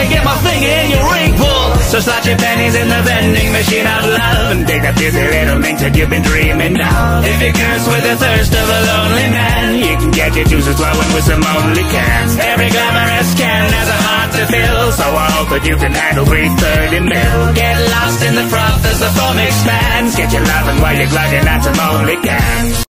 get my finger in your ring pull. So slot your pennies in the vending machine of love and take that busy little mink that you've been dreaming of. If you curse with the thirst of a lonely man, you can get your juices flowing with some only cans. Every glamorous can has a heart to fill, so I hope that you can handle 330 mil. Get lost in the froth as the foam expands. Get your lovin' while you're gliding at some only cans.